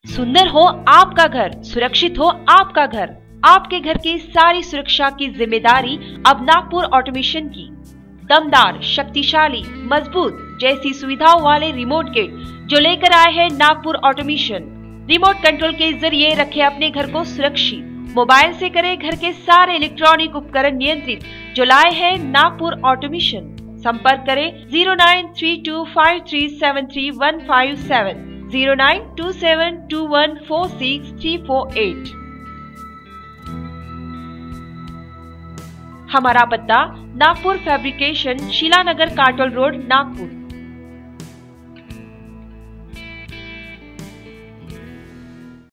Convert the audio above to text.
सुंदर हो आपका घर, सुरक्षित हो आपका घर। आपके घर की सारी सुरक्षा की जिम्मेदारी अब नागपुर ऑटोमेशन की। दमदार, शक्तिशाली, मजबूत जैसी सुविधाओं वाले रिमोट गेट जो लेकर आए हैं नागपुर ऑटोमेशन। रिमोट कंट्रोल के जरिए रखें अपने घर को सुरक्षित। मोबाइल से करें घर के सारे इलेक्ट्रॉनिक उपकरण नियंत्रित जो लाए हैं नागपुर ऑटोमेशन। संपर्क करें 0932537157 09272146 हमारा पता नागपुर फैब्रिकेशन, शीलानगर, काटोल रोड, नागपुर।